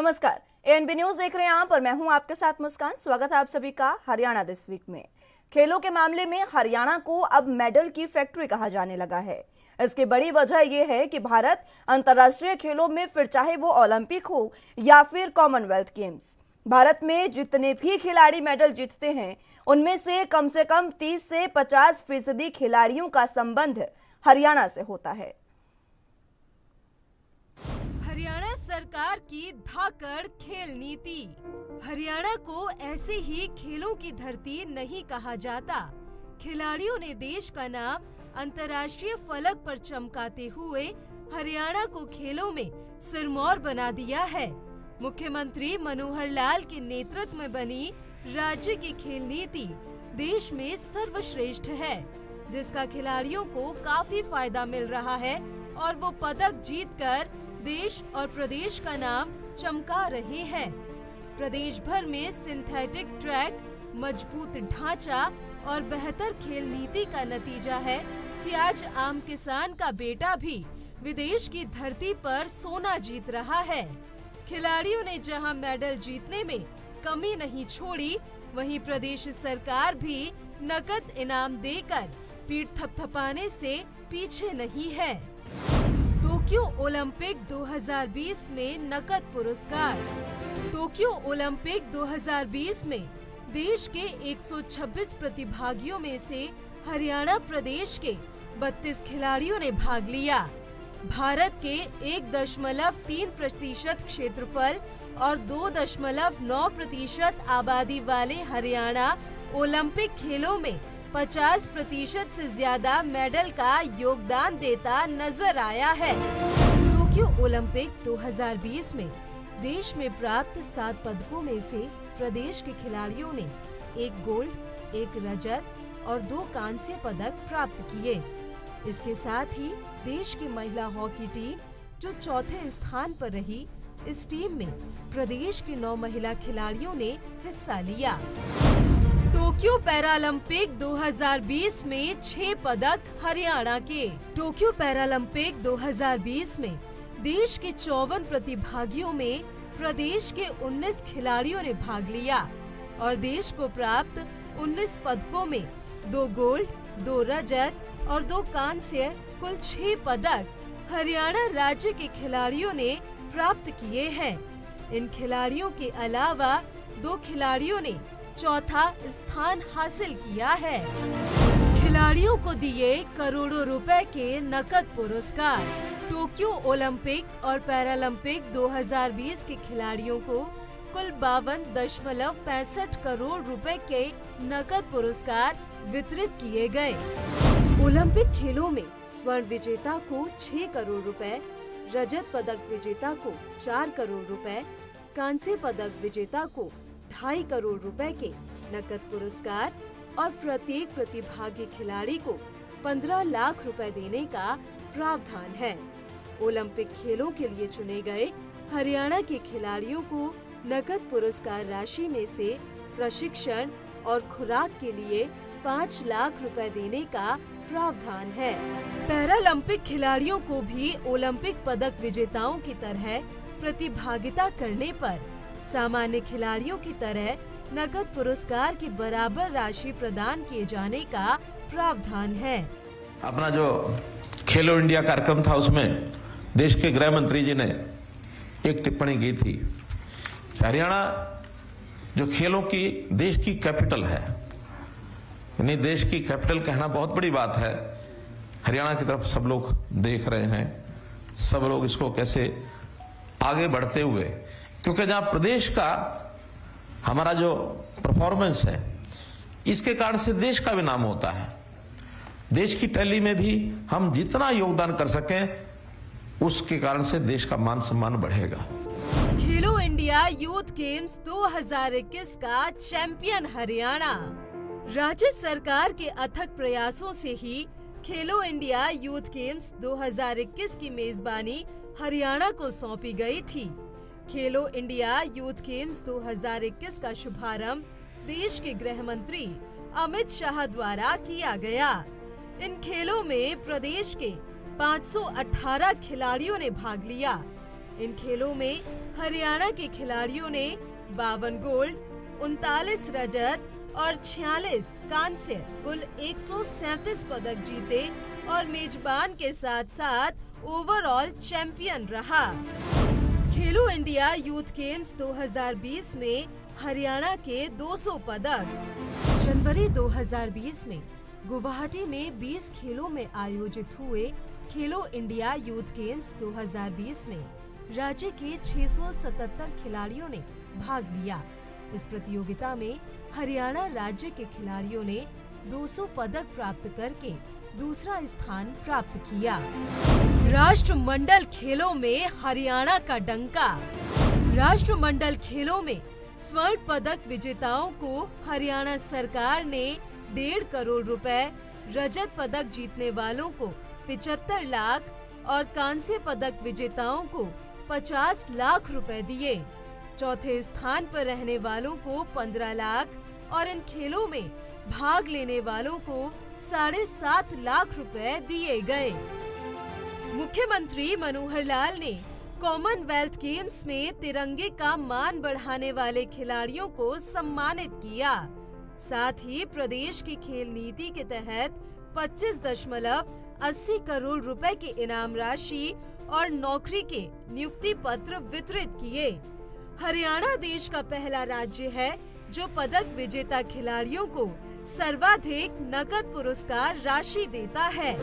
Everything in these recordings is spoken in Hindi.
नमस्कार, एएनबी न्यूज देख रहे हैं आप और मैं हूं आपके साथ मुस्कान। स्वागत है आप सभी का हरियाणा दिस वीक में। खेलों के मामले में हरियाणा को अब मेडल की फैक्ट्री कहा जाने लगा है। इसकी बड़ी वजह यह है कि भारत अंतर्राष्ट्रीय खेलों में, फिर चाहे वो ओलंपिक हो या फिर कॉमनवेल्थ गेम्स, भारत में जितने भी खिलाड़ी मेडल जीतते हैं उनमें से कम 30 से 50% खिलाड़ियों का संबंध हरियाणा से होता है। हरियाणा सरकार की धाकड़ खेल नीति। हरियाणा को ऐसे ही खेलों की धरती नहीं कहा जाता। खिलाड़ियों ने देश का नाम अंतर्राष्ट्रीय फलक पर चमकाते हुए हरियाणा को खेलों में सिरमौर बना दिया है। मुख्यमंत्री मनोहर लाल के नेतृत्व में बनी राज्य की खेल नीति देश में सर्वश्रेष्ठ है, जिसका खिलाड़ियों को काफी फायदा मिल रहा है और वो पदक जीतकर देश और प्रदेश का नाम चमका रहे हैं। प्रदेश भर में सिंथेटिक ट्रैक, मजबूत ढांचा और बेहतर खेल नीति का नतीजा है कि आज आम किसान का बेटा भी विदेश की धरती पर सोना जीत रहा है। खिलाड़ियों ने जहां मेडल जीतने में कमी नहीं छोड़ी, वहीं प्रदेश सरकार भी नकद इनाम देकर पीठ थपथपाने से पीछे नहीं है। टोक्यो ओलंपिक 2020 में नकद पुरस्कार। टोक्यो ओलंपिक 2020 में देश के 126 प्रतिभागियों में से हरियाणा प्रदेश के 32 खिलाड़ियों ने भाग लिया। भारत के 1.3% क्षेत्रफल और 2.9% आबादी वाले हरियाणा ओलंपिक खेलों में 50% से ज्यादा मेडल का योगदान देता नजर आया है। टोक्यो ओलंपिक 2020 में देश में प्राप्त 7 पदकों में से प्रदेश के खिलाड़ियों ने 1 गोल्ड, 1 रजत और 2 कांस्य पदक प्राप्त किए। इसके साथ ही देश की महिला हॉकी टीम जो चौथे स्थान पर रही, इस टीम में प्रदेश की 9 महिला खिलाड़ियों ने हिस्सा लिया। टोक्यो पैरालंपिक 2020 में 6 पदक हरियाणा के। टोक्यो पैरालंपिक 2020 में देश के 54 प्रतिभागियों में प्रदेश के 19 खिलाड़ियों ने भाग लिया और देश को प्राप्त 19 पदकों में 2 गोल्ड, 2 रजत और 2 कांस्य, कुल 6 पदक हरियाणा राज्य के खिलाड़ियों ने प्राप्त किए हैं। इन खिलाड़ियों के अलावा 2 खिलाड़ियों ने चौथा स्थान हासिल किया है। खिलाड़ियों को दिए करोड़ों रुपए के नकद पुरस्कार। टोक्यो ओलंपिक और पैरालंपिक 2020 के खिलाड़ियों को कुल 52.65 करोड़ रुपए के नकद पुरस्कार वितरित किए गए। ओलंपिक खेलों में स्वर्ण विजेता को 6 करोड़ रुपए, रजत पदक विजेता को 4 करोड़ रुपए, कांस्य पदक विजेता को 2.5 करोड़ रुपए के नकद पुरस्कार और प्रत्येक प्रतिभागी खिलाड़ी को 15 लाख रुपए देने का प्रावधान है। ओलंपिक खेलों के लिए चुने गए हरियाणा के खिलाड़ियों को नकद पुरस्कार राशि में से प्रशिक्षण और खुराक के लिए 5 लाख रुपए देने का प्रावधान है। पैरालंपिक खिलाड़ियों को भी ओलंपिक पदक विजेताओं की तरह प्रतिभागिता करने पर सामान्य खिलाड़ियों की तरह नकद पुरस्कार की बराबर राशि प्रदान किए जाने का प्रावधान है। अपना जो खेलो इंडिया कार्यक्रम था, उसमें देश के गृह मंत्री जी ने एक टिप्पणी की थी कि हरियाणा जो खेलों की देश की कैपिटल है, यानी देश की कैपिटल कहना बहुत बड़ी बात है। हरियाणा की तरफ सब लोग देख रहे हैं, सब लोग इसको कैसे आगे बढ़ते हुए, क्योंकि जहां प्रदेश का हमारा जो परफॉर्मेंस है, इसके कारण से देश का भी नाम होता है। देश की टैली में भी हम जितना योगदान कर सकें, उसके कारण से देश का मान सम्मान बढ़ेगा। खेलो इंडिया यूथ गेम्स 2021 का चैंपियन हरियाणा। राज्य सरकार के अथक प्रयासों से ही खेलो इंडिया यूथ गेम्स 2021 की मेजबानी हरियाणा को सौंपी गई थी। खेलो इंडिया यूथ गेम्स 2021 का शुभारंभ देश के गृह मंत्री अमित शाह द्वारा किया गया। इन खेलों में प्रदेश के 518 खिलाड़ियों ने भाग लिया। इन खेलों में हरियाणा के खिलाड़ियों ने 52 गोल्ड, 39 रजत और 46 कांस्य, कुल 137 पदक जीते और मेजबान के साथ साथ ओवरऑल चैंपियन रहा। खेलो इंडिया यूथ गेम्स 2020 में हरियाणा के 200 पदक। जनवरी 2020 में गुवाहाटी में 20 खेलों में आयोजित हुए खेलो इंडिया यूथ गेम्स 2020 में राज्य के 677 खिलाड़ियों ने भाग लिया। इस प्रतियोगिता में हरियाणा राज्य के खिलाड़ियों ने 200 पदक प्राप्त करके दूसरा स्थान प्राप्त किया। राष्ट्रमंडल खेलों में हरियाणा का डंका। राष्ट्रमंडल खेलों में स्वर्ण पदक विजेताओं को हरियाणा सरकार ने 1.5 करोड़ रुपए, रजत पदक जीतने वालों को 75 लाख और कांस्य पदक विजेताओं को 50 लाख रुपए दिए। चौथे स्थान पर रहने वालों को 15 लाख और इन खेलों में भाग लेने वालों को 7.5 लाख रुपए दिए गए। मुख्यमंत्री मनोहर लाल ने कॉमनवेल्थ गेम्स में तिरंगे का मान बढ़ाने वाले खिलाड़ियों को सम्मानित किया। साथ ही प्रदेश की खेल नीति के तहत 25.80 करोड़ रुपए की इनाम राशि और नौकरी के नियुक्ति पत्र वितरित किए। हरियाणा देश का पहला राज्य है जो पदक विजेता खिलाड़ियों को सर्वाधिक नकद पुरस्कार राशि देता है।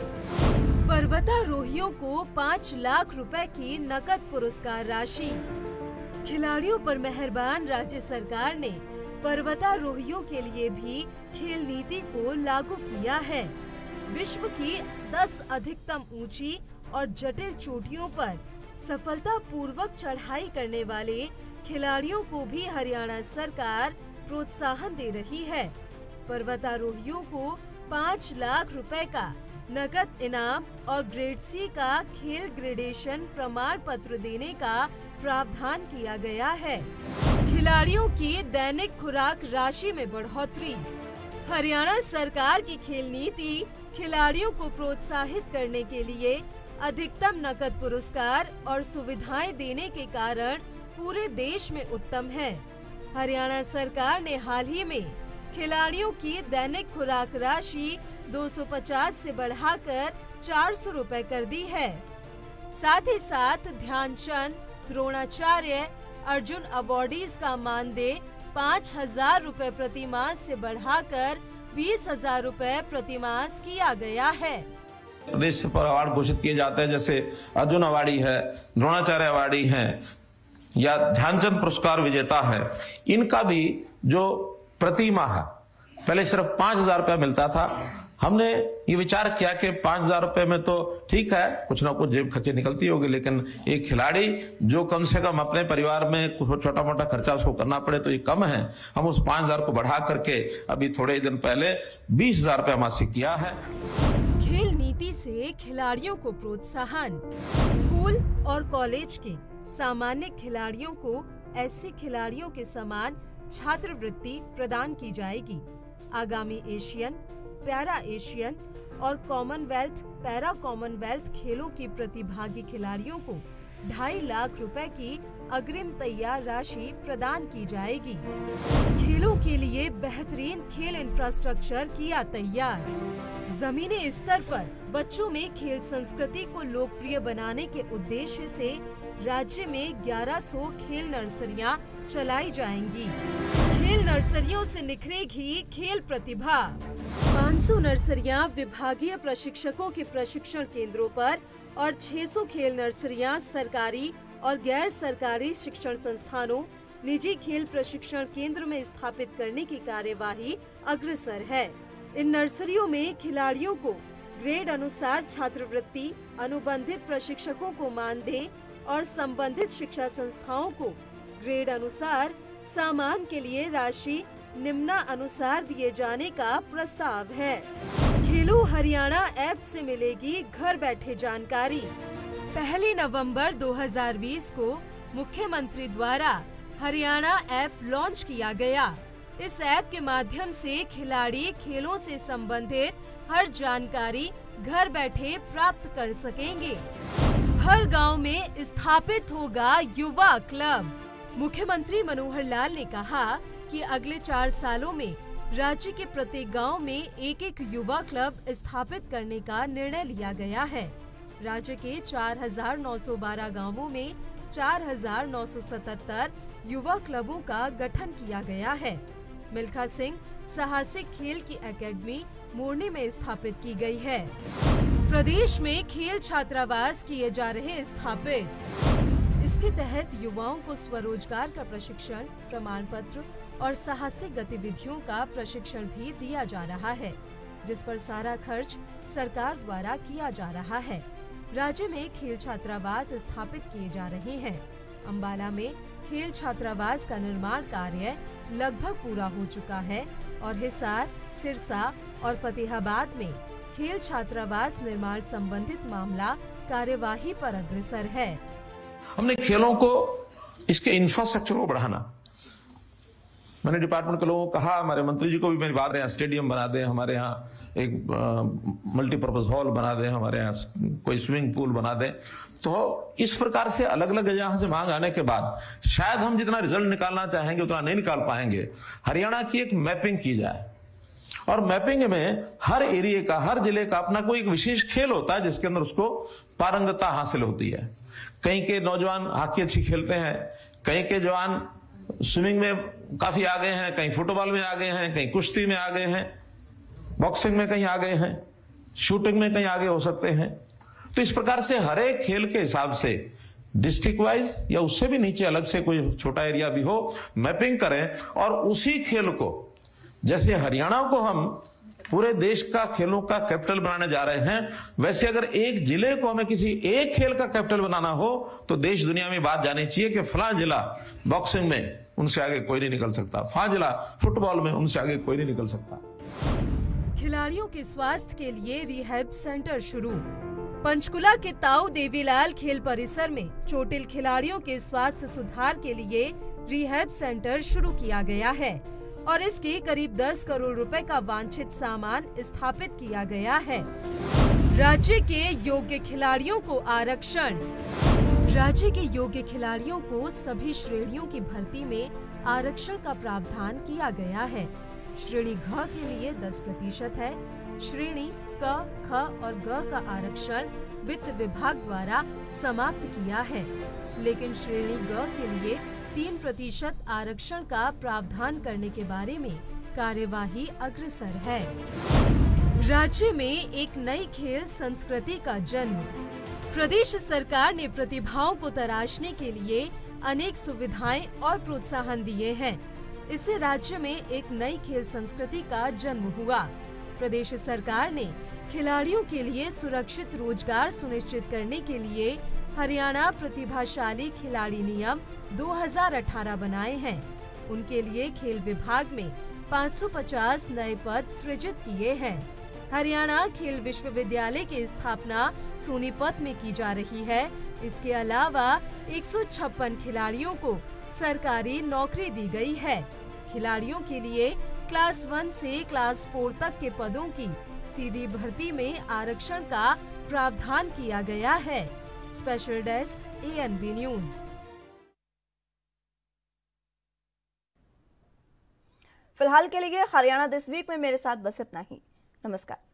पर्वतारोहियों को 5 लाख रुपए की नकद पुरस्कार राशि। खिलाड़ियों पर मेहरबान राज्य सरकार ने पर्वतारोहियों के लिए भी खेल नीति को लागू किया है। विश्व की 10 अधिकतम ऊंची और जटिल चोटियों पर सफलतापूर्वक चढ़ाई करने वाले खिलाड़ियों को भी हरियाणा सरकार प्रोत्साहन दे रही है। पर्वतारोहियों को 5 लाख रुपए का नकद इनाम और ग्रेड सी का खेल ग्रेडेशन प्रमाण पत्र देने का प्रावधान किया गया है। खिलाड़ियों की दैनिक खुराक राशि में बढ़ोतरी। हरियाणा सरकार की खेल नीति खिलाड़ियों को प्रोत्साहित करने के लिए अधिकतम नकद पुरस्कार और सुविधाएं देने के कारण पूरे देश में उत्तम है। हरियाणा सरकार ने हाल ही में खिलाड़ियों की दैनिक खुराक राशि 250 से बढ़ाकर 400 रुपए कर दी है। साथ ही साथ ध्यानचंद, द्रोणाचार्य, अर्जुन अवार्डीज का मानदेय 5,000 रुपए प्रति मास से बढ़ाकर 20,000 रुपए प्रति मास किया गया है। प्रदेश पर अवार्ड घोषित किए जाते हैं, जैसे अर्जुन अवार्डी है, द्रोणाचार्य अवार्डी है या ध्यानचंद पुरस्कार विजेता है। इनका भी जो प्रति माह पहले सिर्फ 5,000 रुपया मिलता था, हमने ये विचार किया कि 5,000 रुपए में तो ठीक है, कुछ ना कुछ जेब खर्चे निकलती होगी, लेकिन एक खिलाड़ी जो कम से कम अपने परिवार में छोटा मोटा खर्चा उसको करना पड़े तो ये कम है। हम उस 5,000 को बढ़ा करके अभी थोड़े दिन पहले 20,000 रुपया मासिक किया है। खेल नीति से खिलाड़ियों को प्रोत्साहन। स्कूल और कॉलेज के सामान्य खिलाड़ियों को ऐसे खिलाड़ियों के समान छात्रवृत्ति प्रदान की जाएगी। आगामी एशियन, पैरा एशियन और कॉमनवेल्थ, पैरा कॉमनवेल्थ खेलों की प्रतिभागी खिलाड़ियों को 2.5 लाख रुपए की अग्रिम तैयार राशि प्रदान की जाएगी। खेलों के लिए बेहतरीन खेल इंफ्रास्ट्रक्चर किया तैयार। जमीनी स्तर पर बच्चों में खेल संस्कृति को लोकप्रिय बनाने के उद्देश्य से राज्य में 1100 खेल नर्सरियां चलाई जाएंगी। खेल नर्सरियों से निखरेगी खेल प्रतिभा। 500 नर्सरियां विभागीय प्रशिक्षकों के प्रशिक्षण केंद्रों पर और 600 खेल नर्सरियां सरकारी और गैर सरकारी शिक्षण संस्थानों, निजी खेल प्रशिक्षण केंद्र में स्थापित करने की कार्यवाही अग्रसर है। इन नर्सरियों में खिलाड़ियों को ग्रेड अनुसार छात्रवृत्ति, अनुबंधित प्रशिक्षकों को मानदेय और संबंधित शिक्षा संस्थाओं को ग्रेड अनुसार सामान के लिए राशि निम्नानुसार दिए जाने का प्रस्ताव है। खेलो हरियाणा ऐप से मिलेगी घर बैठे जानकारी। 1 नवंबर 2020 को मुख्यमंत्री द्वारा हरियाणा ऐप लॉन्च किया गया। इस ऐप के माध्यम से खिलाड़ी खेलों से संबंधित हर जानकारी घर बैठे प्राप्त कर सकेंगे। हर गांव में स्थापित होगा युवा क्लब। मुख्यमंत्री मनोहर लाल ने कहा कि अगले 4 सालों में राज्य के प्रत्येक गांव में एक युवा क्लब स्थापित करने का निर्णय लिया गया है। राज्य के 4,912 गांवों में 4,977 युवा क्लबों का गठन किया गया है। मिल्खा सिंह साहसिक खेल की एकेडमी मोरनी में स्थापित की गई है। प्रदेश में खेल छात्रावास किए जा रहे स्थापित। इसके तहत युवाओं को स्वरोजगार का प्रशिक्षण, प्रमाण पत्र और साहसिक गतिविधियों का प्रशिक्षण भी दिया जा रहा है, जिस पर सारा खर्च सरकार द्वारा किया जा रहा है। राज्य में खेल छात्रावास स्थापित किए जा रहे हैं। अंबाला में खेल छात्रावास का निर्माण कार्य लगभग पूरा हो चुका है और हिसार, सिरसा और फतेहाबाद में खेल छात्रावास निर्माण संबंधित मामला कार्यवाही पर अग्रसर है। हमने खेलों को, इसके इंफ्रास्ट्रक्चर को बढ़ाना, मैंने डिपार्टमेंट के लोगों को कहा, हमारे मंत्री जी को भी मेरी बात रहे, स्टेडियम बना दें, हमारे यहाँ एक मल्टीपर्पज हॉल बना दें, हमारे यहाँ कोई स्विमिंग पूल बना दें। तो इस प्रकार से अलग अलग जगह से मांग आने के बाद शायद हम जितना रिजल्ट निकालना चाहेंगे उतना नहीं निकाल पाएंगे। हरियाणा की एक मैपिंग की जाए और मैपिंग में हर एरिया का, हर जिले का अपना कोई एक विशेष खेल होता है जिसके अंदर उसको पारंगतता हासिल होती है। कहीं के नौजवान हॉकी अच्छी खेलते हैं, कहीं के जवान स्विमिंग में काफी आ गए हैं, कहीं फुटबॉल में आ गए हैं, कहीं कुश्ती में आ गए हैं, बॉक्सिंग में कहीं आ गए हैं, शूटिंग में कहीं आगे हो सकते हैं। तो इस प्रकार से हर एक खेल के हिसाब से डिस्ट्रिक्ट वाइज या उससे भी नीचे अलग से कोई छोटा एरिया भी हो, मैपिंग करें और उसी खेल को, जैसे हरियाणा को हम पूरे देश का खेलों का कैपिटल बनाने जा रहे हैं, वैसे अगर एक जिले को हमें किसी एक खेल का कैपिटल बनाना हो तो देश दुनिया में बात जानी चाहिए कि फलां जिला बॉक्सिंग में उनसे आगे कोई नहीं निकल सकता, फलां जिला फुटबॉल में उनसे आगे कोई नहीं निकल सकता। खिलाड़ियों के स्वास्थ्य के लिए रिहैब सेंटर शुरू। पंचकुला के ताऊ देवीलाल खेल परिसर में चोटिल खिलाड़ियों के स्वास्थ्य सुधार के लिए रिहैब सेंटर शुरू किया गया है और इसके करीब 10 करोड़ रुपए का वांछित सामान स्थापित किया गया है। राज्य के योग्य खिलाड़ियों को आरक्षण। राज्य के योग्य खिलाड़ियों को सभी श्रेणियों की भर्ती में आरक्षण का प्रावधान किया गया है। श्रेणी घ के लिए 10% है। श्रेणी क, ख और ग का आरक्षण वित्त विभाग द्वारा समाप्त किया है, लेकिन श्रेणी ग के लिए 3% आरक्षण का प्रावधान करने के बारे में कार्यवाही अग्रसर है। राज्य में एक नई खेल संस्कृति का जन्म। प्रदेश सरकार ने प्रतिभाओं को तराशने के लिए अनेक सुविधाएं और प्रोत्साहन दिए हैं। इससे राज्य में एक नई खेल संस्कृति का जन्म हुआ। प्रदेश सरकार ने खिलाड़ियों के लिए सुरक्षित रोजगार सुनिश्चित करने के लिए हरियाणा प्रतिभाशाली खिलाड़ी नियम 2018 बनाए हैं। उनके लिए खेल विभाग में 550 नए पद सृजित किए हैं। हरियाणा खेल विश्वविद्यालय की स्थापना सोनीपत में की जा रही है। इसके अलावा 156 खिलाड़ियों को सरकारी नौकरी दी गई है। खिलाड़ियों के लिए क्लास 1 से क्लास 4 तक के पदों की सीधी भर्ती में आरक्षण का प्रावधान किया गया है। Special desk ANB news. फिलहाल के लिए हरियाणा दिस वीक में मेरे साथ बस इतना ही। नमस्कार।